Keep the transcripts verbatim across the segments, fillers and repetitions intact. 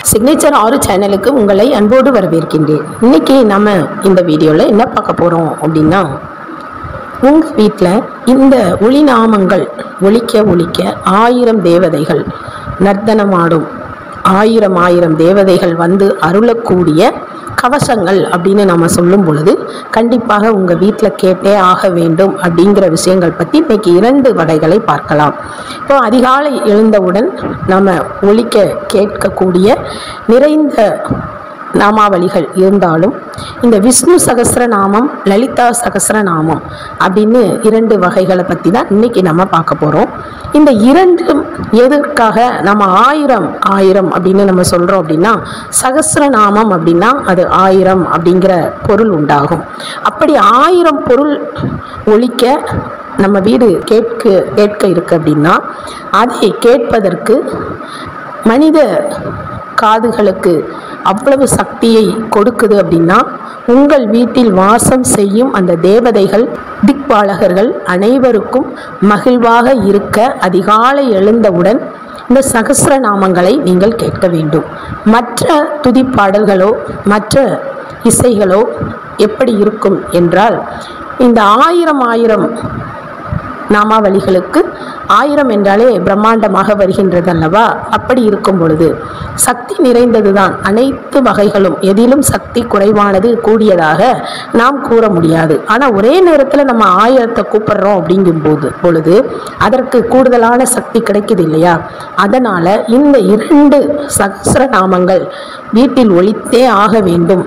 Signature ஆறு சேனலுக்கு உங்களை அன்போடு வரவேற்கின்றேன். இன்றைக்கி நம்ம இந்த வீடியோவில் என்ன பார்க்க போகிறோம் அப்படின்னா, உங்கள் வீட்டில் இந்த ஒளி நாமங்கள் ஒலிக்க ஒலிக்க ஆயிரம் தேவதைகள் நர்த்தனமாடும், ஆயிரம் ஆயிரம் தேவதைகள் வந்து அருளக்கூடிய கவசங்கள் அப்படின்னு நம்ம சொல்லும் பொழுது கண்டிப்பாக உங்கள் வீட்டில் கேட்டே ஆக வேண்டும் அப்படிங்கிற விஷயங்கள் பற்றி இன்றைக்கி இரண்டு வகைகளை பார்க்கலாம். இப்போ அதிகாலை எழுந்தவுடன் நம்ம ஒலிக்க கேட்கக்கூடிய நிறைந்த நாமாவளிகள் இருந்தாலும் இந்த விஷ்ணு சகஸ்ரநாமம், லலிதா சகஸ்ரநாமம் அப்படின்னு இரண்டு வகைகளை பற்றி தான் இன்றைக்கி நம்ம பார்க்க போகிறோம். இந்த இரண்டும் எதற்காக நம்ம ஆயிரம் ஆயிரம் அப்படின்னு நம்ம சொல்கிறோம் அப்படின்னா, சகஸ்ரநாமம் அப்படின்னா அது ஆயிரம் அப்படிங்கிற பொருள் உண்டாகும். அப்படி ஆயிரம் பொருள் ஒலிக்க நம்ம வீடு கேட்க கேட்க இருக்கு அப்படின்னா, அதை கேட்பதற்கு மனித காதுகளுக்கு அவ்வளவு சக்தியை கொடுக்குது அப்படின்னா, உங்கள் வீட்டில் வாசம் செய்யும் அந்த தேவதைகள், திக்பாலகர்கள் அனைவருக்கும் மகிழ்வாக இருக்க அதிகாலை எழுந்தவுடன் இந்த சகஸ்ரநாமங்களை நீங்கள் கேட்க வேண்டும். மற்ற துதிப்பாடல்களோ மற்ற இசைகளோ எப்படி இருக்கும் என்றால், இந்த ஆயிரம் ஆயிரம் நாமாவளிகளுக்கு ஆயிரம் என்றாலே பிரம்மாண்டமாக வருகின்றது அல்லவா? அப்படி இருக்கும் பொழுது சக்தி நிறைந்தது தான் அனைத்து வகைகளும். எதிலும் சக்தி குறைவானது கூடியதாக நாம் கூற முடியாது. ஆனால் ஒரே நேரத்தில் நம்ம ஆயிரத்தை கூப்பிடுறோம் அப்படிங்கும் போது பொழுது அதற்கு கூடுதலான சக்தி கிடைக்குது இல்லையா? அதனால் இந்த இரண்டு சகஸ்ரநாமங்கள் வீட்டில் ஒலித்தே ஆக வேண்டும்.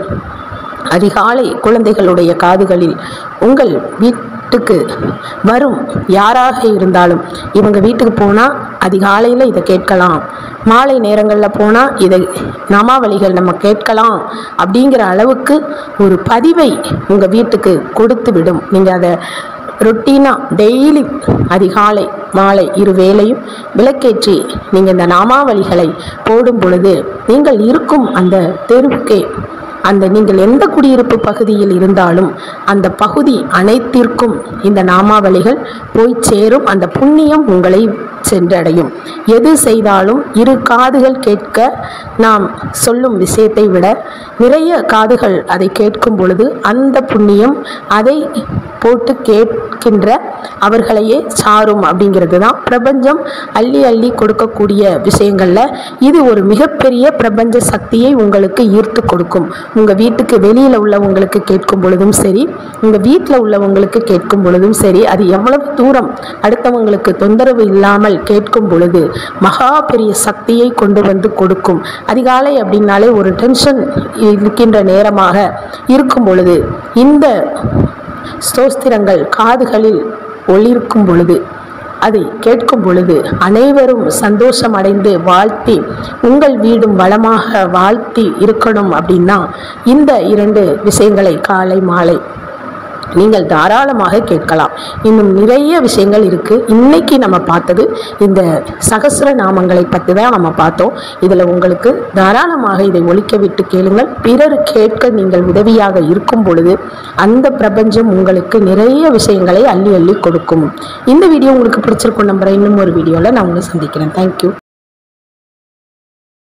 அதிகாலை குழந்தைகளுடைய காதுகளில் உங்கள் வீட்டுக்கு வரும் யாராக இருந்தாலும், இவங்க வீட்டுக்கு போனால் அதிகாலையில் இதை கேட்கலாம், மாலை நேரங்களில் போனால் இதை நாமாவளிகள் நம்ம கேட்கலாம் அப்படிங்கிற அளவுக்கு ஒரு பதிவை உங்கள் வீட்டுக்கு கொடுத்து விடும். நீங்கள் அதை ரொட்டீனாக டெய்லி அதிகாலை மாலை இரு வேளையும் விளக்கேற்றி நீங்கள் இந்த நாமாவளிகளை போடும் பொழுது நீங்கள் இருக்கும் அந்த தெருவுக்கே, அந்த நீங்கள் எந்த குடியிருப்பு பகுதியில் இருந்தாலும் அந்த பகுதி அனைத்திற்கும் இந்த நாமாவளிகள் போய் சேரும். அந்த புண்ணியம் உங்களை சென்றடையும். எது செய்தாலும் இரு காதுகள் கேட்க நாம் சொல்லும் விஷயத்தை விட நிறைய காதுகள் அதை கேட்கும் பொழுது அந்த புண்ணியம் அதை போட்டு கேட்கின்ற அவர்களையே சாரும். அப்படிங்கிறது தான் பிரபஞ்சம் அள்ளி அள்ளி கொடுக்கக்கூடிய விஷயங்களில் இது ஒரு மிகப்பெரிய பிரபஞ்ச சக்தியை உங்களுக்கு ஈர்த்து கொடுக்கும். உங்கள் வீட்டுக்கு வெளியில் உள்ளவங்களுக்கு கேட்கும் பொழுதும் சரி, உங்கள் வீட்டில் உள்ளவங்களுக்கு கேட்கும் பொழுதும் சரி, அது எவ்வளவு தூரம் அடுத்தவங்களுக்கு தொந்தரவு இல்லாமல் கேட்கும் பொழுது மகா பெரிய சக்தியை கொண்டு வந்து கொடுக்கும். அதிகாலை அப்படின்னாலே ஒரு டென்ஷன் இருக்கின்ற நேரமாக இருக்கும் பொழுது இந்த ஸ்தோத்திரங்கள் காதுகளில் ஒலிக்கும் பொழுது, அதை கேட்கும் பொழுது அனைவரும் சந்தோஷம் அடைந்து வாழ்த்தி உங்கள் வீடும் வளமாக வாழ்த்தி இருக்கணும். அப்படின்னா இந்த இரண்டு விஷயங்களை காலை மாலை நீங்கள் தாராளமாக கேட்கலாம். இன்னும் நிறைய விஷயங்கள் இருக்குது. இன்றைக்கி நம்ம பார்த்தது இந்த சகஸ்ர நாமங்களை பற்றி தான் நம்ம பார்த்தோம். இதில் உங்களுக்கு தாராளமாக இதை ஒலிக்க விட்டு கேளுங்கள். பிறர் கேட்க நீங்கள் உதவியாக இருக்கும் பொழுது அந்த பிரபஞ்சம் உங்களுக்கு நிறைய விஷயங்களை அள்ளி அள்ளி கொடுக்கும். இந்த வீடியோ உங்களுக்கு பிடிச்சிருக்கும் நம்புகிறேன். இன்னும் ஒரு வீடியோவில் நான் உங்களை சந்திக்கிறேன். தேங்க்யூ.